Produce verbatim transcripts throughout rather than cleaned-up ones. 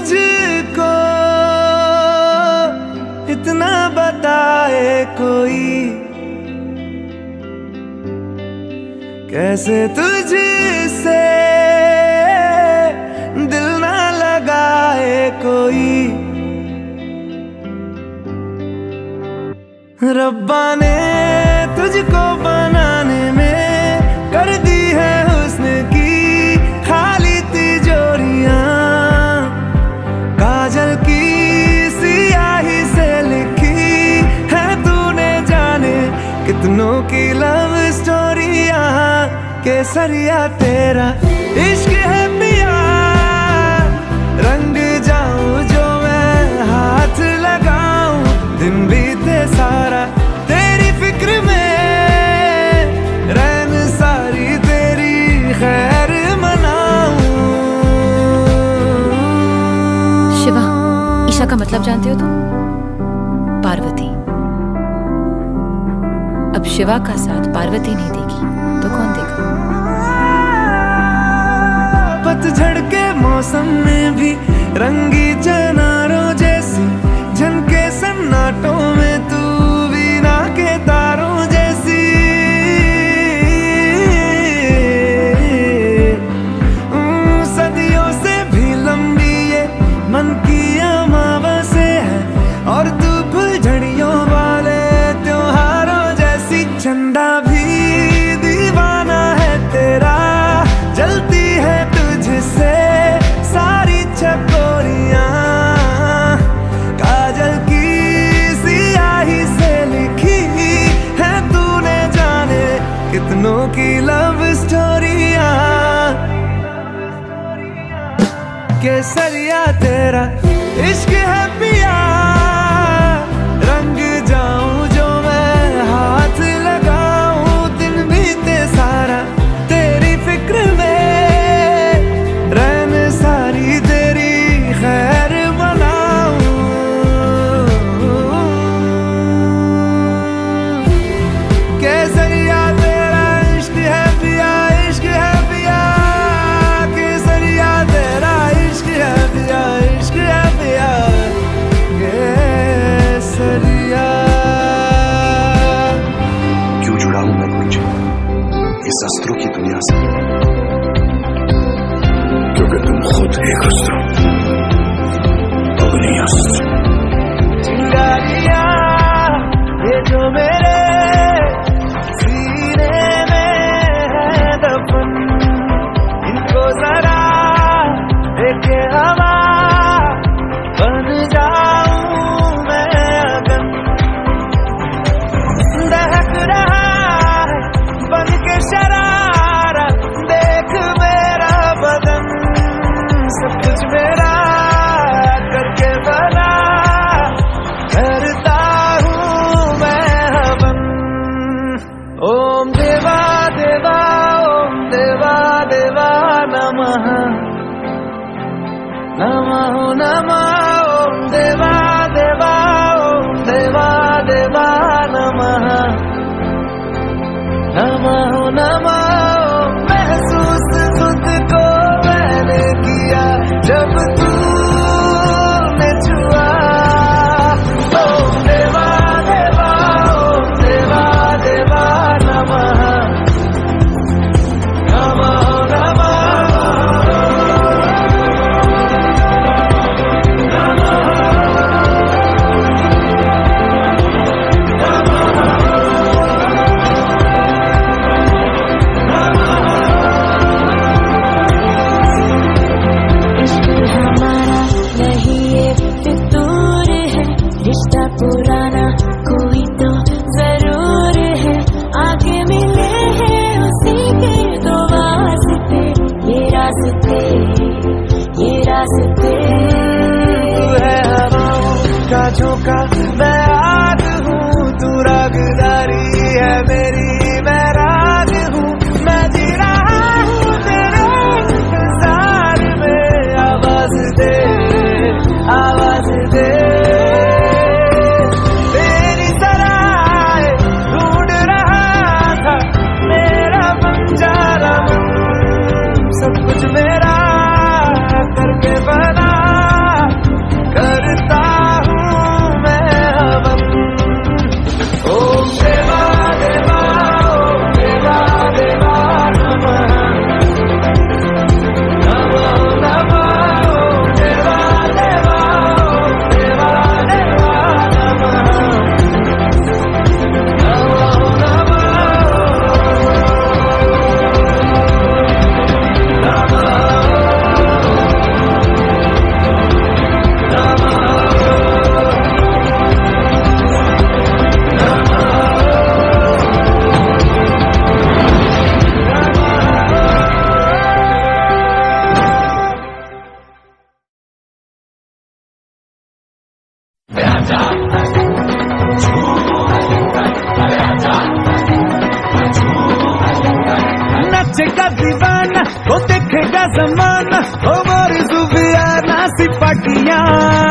तुझको इतना बताए कोई, कैसे तुझसे दिल ना लगाए कोई। रब्बा ने तुझको बनाने में कर दी है हुस्न की खाली तिजोरियां, काजल की सियाही से लिखी है तूने जाने कितनों की लव स्टोरियां। केसरिया तेरा इश्क है पिया, रंग जाऊं जो मैं हाथ लगाऊं, दिन बीते सारा तेरी फिक्र में, रैन सारी तेरी खैर मनाऊं। शिवा, ईशा का मतलब जानते हो तुम? पार्वती। अब शिवा का साथ पार्वती नहीं देगी तो कौन देगा? पतझड़ के मौसम में भी रंगी चनारों जैसी झनके सन्नाटों में तू वीणा के तारों जैसी। सदियों से भी लंबी ये मन की अमावस्या है, और तू फुलझड़ियों वाले त्योहारों जैसी। चंदा भी दीवाना है तेरा, जलती है तुझसे सारी चकोरियां, काजल की सियाही से लिखी है तूने जाने कितनों की लव स्टोरियां। केसरिया तेरा इश्क है पिया, रंग जाऊं जो मैं हाथ लगाऊं, दिन बीते सारा तेरी फिक्र में, रैन सारी तेरी खैर मनाऊं। केसरिया तेरा इश्क है पिया, इश्क है पिया, केसरिया तेरा इश्क है पिया, इश्क है पिया, केसरिया। क्यों जुड़ा हूं मैं तुझे इस अस्त्रों की दुनिया से? क्योंकि तुम खुद एक अस्त्र, अग्नि अस्त्र। चिंगारियां ये जो मेरे सीने में है दफन, इनको जरा देखे हवा, बन जाऊं मैं अगन। दहक रहा है बन के शरारा, देख मेरा बदन, सब कुछ मेरा करके बना, करता हूँ मैं हवन। ओम देवा देवा, ओम देवा देवा नमः, नमः नमः। ओम देवा देवा, ओम देवा देवा नमः, नमः नमः। महसूस खुद को मैंने किया जब तूने छुआ। ओम देवा देवा, ओम देवा देवा नमः, नमः नमः। इश्क है साथियां।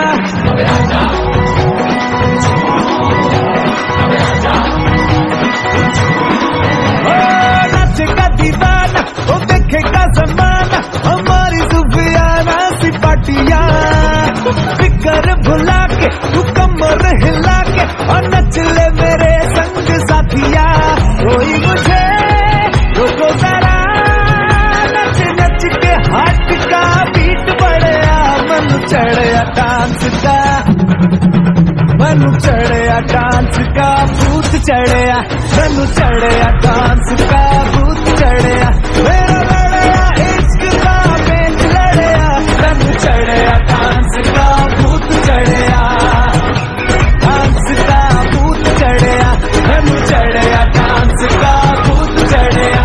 ओ नाचेगा दीवाना, वो देखेगा जमाना, हमारी सुफियाना सी पाटियां। फिकर भुला के तू कमर हिला के और नच ले मेरे संग साथिया। कोई मुझे रोको जरा, नच नच के हाथ का बीट बढ़िया। मन चढ़िया डांस का, मन चढ़िया डांस का भूत चढ़िया। मन चढ़िया डांस का भूत चढ़िया। मेरा लड़या इश्क का पेच लड़या। मन चढ़िया डांस का भूत चढ़िया। डांस का भूत चढ़िया। मन चढ़िया डांस का भूत चढ़िया।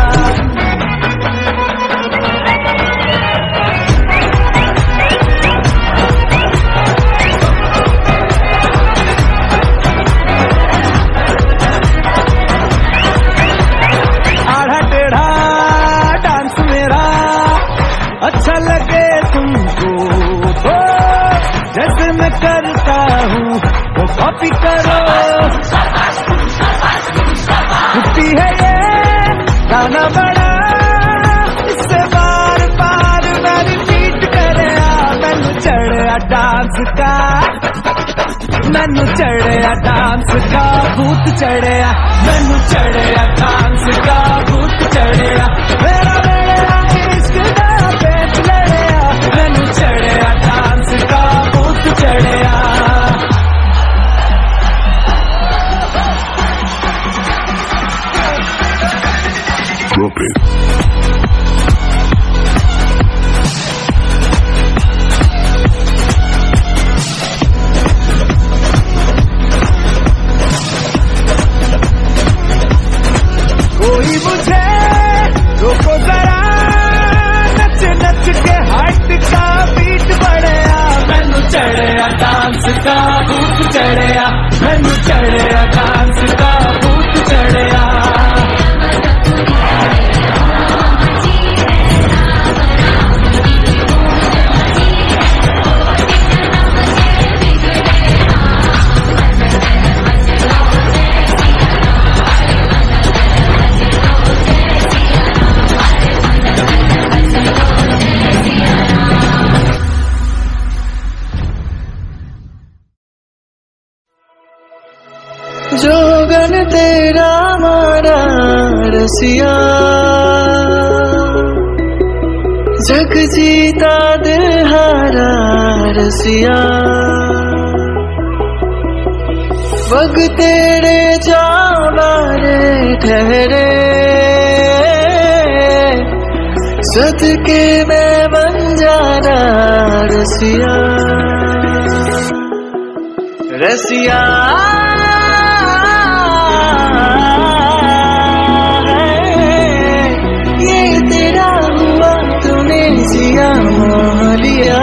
आधा टेढ़ा डांस मेरा अच्छा लगे तुमको तो जैसे मैं करता हूँ वो कॉपी करो। छुट्टी है ये गाना बड़ा, इससे बार बार मैं रिपीट करे। मैनू चढ़िया डांस का, मैनू चढ़िया डांस का भूत चढ़िया। मैनू चढ़िया डांस का भूत चढ़िया। मेरा लड़या इश्क का पेच लड़या। मैनू चढ़िया डांस का भूत चढ़िया। Drop it. कोई मुझे रोको जरा, नच नच के हाथ का बीट बढ़िया। मैनू चढ़िया डांस का भूत चढ़िया। मैनू चढ़िया डांस का भूत चढ़िया। जोगन तेरा मारा रसिया, जग जीता दिल हारा रसिया। वग तेरे जावारे ठहरे, सदके में बन जाना रसिया। रसिया रसिया लिया।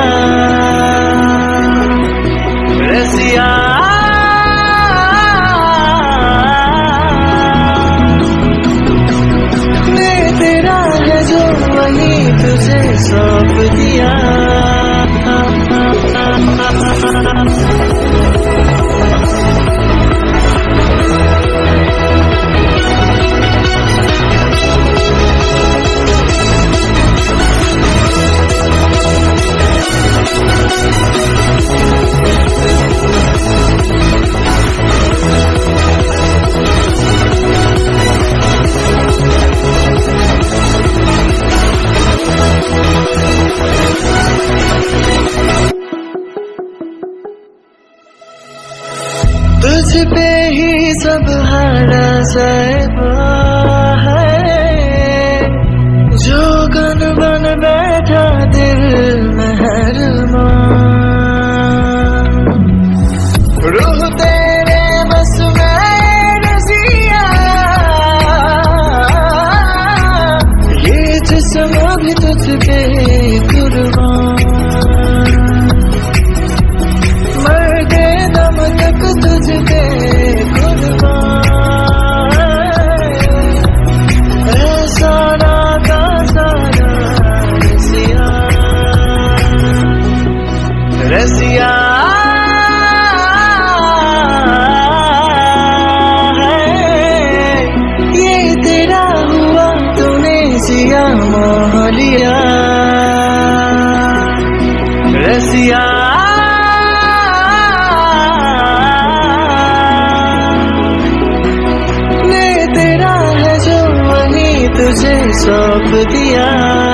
रसिया मैं तेरा है जो वही तुझे सौंप दिया। तुझ पे ही सब हारा साहिबा है, जोगन बन बैठा दिल मेहरमा। रूह तेरे बस में रसिया, ये जिस्म भी तुझ पे कुर्बान। मरते दम तक तुझ पे कुर्बान। तुझे सौंप दिया।